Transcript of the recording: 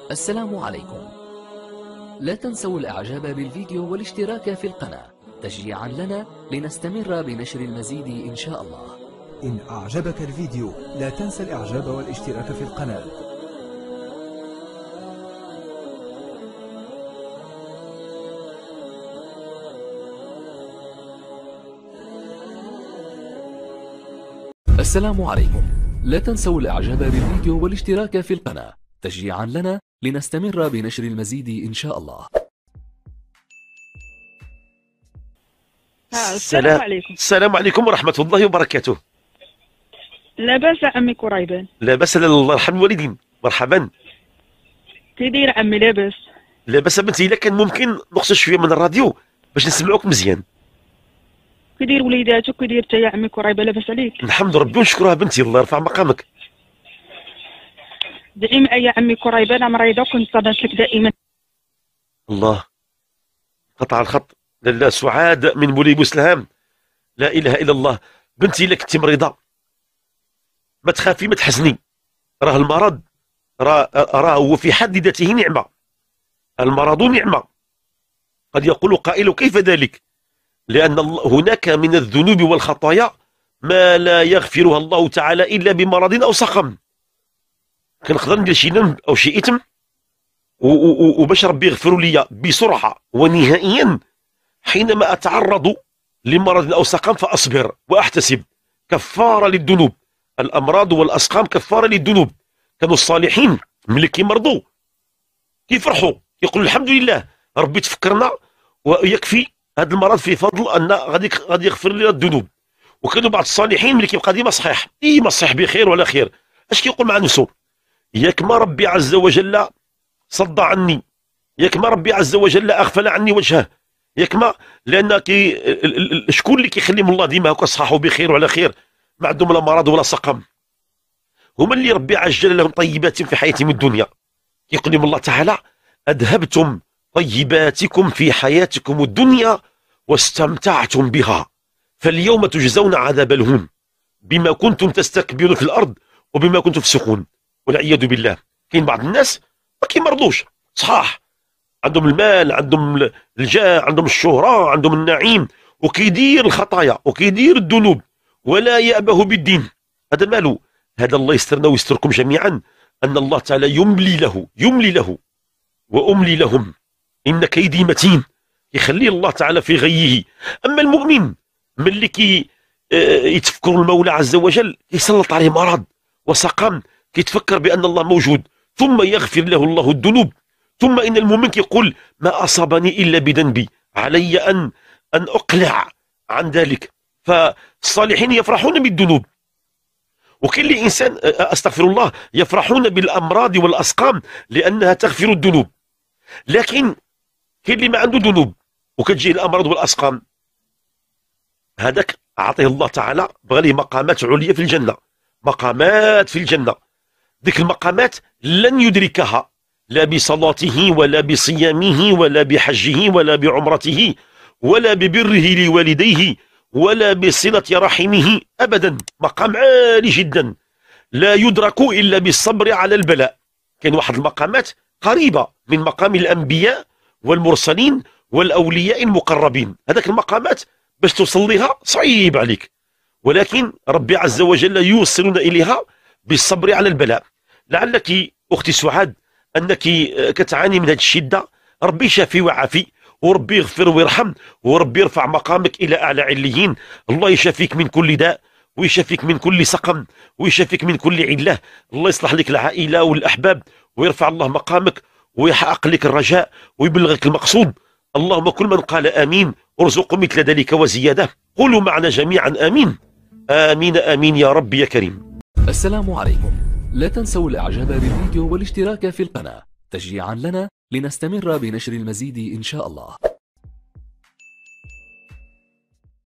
السلام عليكم. لا تنسوا الإعجاب بالفيديو والاشتراك في القناة تشجيعا لنا لنستمر بنشر المزيد إن شاء الله. إن أعجبك الفيديو لا تنسى الإعجاب والاشتراك في القناة. السلام عليكم. لا تنسوا الإعجاب بالفيديو والاشتراك في القناة تشجيعا لنا لنستمر بنشر المزيد إن شاء الله. السلام عليكم. السلام عليكم ورحمة الله وبركاته. لاباس عمي كريبان؟ لاباس الله يرحم الوالدين. مرحبا. كي داير عمي؟ لاباس. لاباس بنتي. إلا كان ممكن نقصد شوية من الراديو باش نسمعوك مزيان. كي داير وليداتك؟ كي داير انت يا عمي كريبان؟ لاباس عليك؟ الحمد ربي ونشكرها بنتي، الله يرفع مقامك. دائما يا عمي كريبان، انا مريضه كنت صادت لك دائما. الله. قطع الخط. لاله سعاد من مولاي بوسلهام. لا اله الا الله. بنتي الا كنتي مريضه ما تخافي ما تحزني، راه المرض راه هو في حد ذاته نعمه. المرض نعمه. قد يقول قائل كيف ذلك؟ لان هناك من الذنوب والخطايا ما لا يغفرها الله تعالى الا بمرض او سقم. كنقدر ندير شي ذنب او شي اثم وباش ربي يغفر لي بسرعه ونهائيا حينما اتعرض لمرض او سقم فاصبر واحتسب كفاره للذنوب. الامراض والاسقام كفاره للذنوب. كانوا الصالحين ملي كيمرضوا كيفرحوا يقولوا الحمد لله ربي تفكرنا ويكفي هذا المرض في فضل ان غادي يغفر لنا الذنوب. وكانوا بعض الصالحين ملي كيبقى ديما صحيح بخير ولا خير اش كيقول مع نفسه؟ ياك ما ربي عز وجل صد عني، ياك ما ربي عز وجل اغفل عني وجهه، ياك ما لان شكون اللي كيخليهم الله ديما هكا صحاح وبخير وعلى خير ما عندهم لا مرض ولا سقم؟ هما اللي ربي عجل لهم طيبات في حياتهم الدنيا. يقول لهم الله تعالى اذهبتم طيباتكم في حياتكم الدنيا واستمتعتم بها فاليوم تجزون عذاب الهون بما كنتم تستكبرون في الارض وبما كنتم تفسقون والعياذ بالله. كاين بعض الناس ما كيمرضوش صحاح، عندهم المال، عندهم الجاه، عندهم الشهرة، عندهم النعيم، وكيدير الخطايا وكيدير الذنوب ولا يأبه بالدين. هذا ماله؟ هذا الله يسترنا ويستركم جميعا أن الله تعالى يملي له وأملي لهم إن كيدي متين. يخلي الله تعالى في غيه. أما المؤمن ملي يتفكر المولى عز وجل يسلط عليه مرض وسقم، كيتفكر بأن الله موجود ثم يغفر له الله الذنوب. ثم إن المؤمن يقول ما أصابني إلا بذنبي علي أن أقلع عن ذلك. فالصالحين يفرحون بالذنوب، وكل إنسان أستغفر الله يفرحون بالأمراض والأسقام لأنها تغفر الذنوب. لكن كاين اللي ما عنده ذنوب وكتجيه الأمراض والأسقام، هذاك أعطيه الله تعالى بغى ليه مقامات عليا في الجنة، مقامات في الجنة. ذيك المقامات لن يدركها لا بصلاته ولا بصيامه ولا بحجه ولا بعمرته ولا ببره لوالديه ولا بصلة رحمه أبدا. مقام عالي جدا لا يدرك إلا بالصبر على البلاء. كاين واحد المقامات قريبة من مقام الأنبياء والمرسلين والأولياء المقربين. هذاك المقامات باش توصل لها صعيب عليك، ولكن ربي عز وجل يوصلنا إليها بالصبر على البلاء. لعلك أختي سعاد أنك كتعاني من هذه الشدة، ربي شافي وعافي وربي يغفر ويرحم وربي يرفع مقامك إلى أعلى عليين. الله يشافيك من كل داء ويشافيك من كل سقم ويشافيك من كل علة. الله يصلح لك العائلة والأحباب ويرفع الله مقامك ويحقق لك الرجاء ويبلغك المقصود. اللهم كل من قال آمين ارزق مثل ذلك وزيادة. قولوا معنا جميعا آمين آمين آمين يا رب يا كريم. السلام عليكم. لا تنسوا الإعجاب بالفيديو والاشتراك في القناة تشجيعا لنا لنستمر بنشر المزيد إن شاء الله.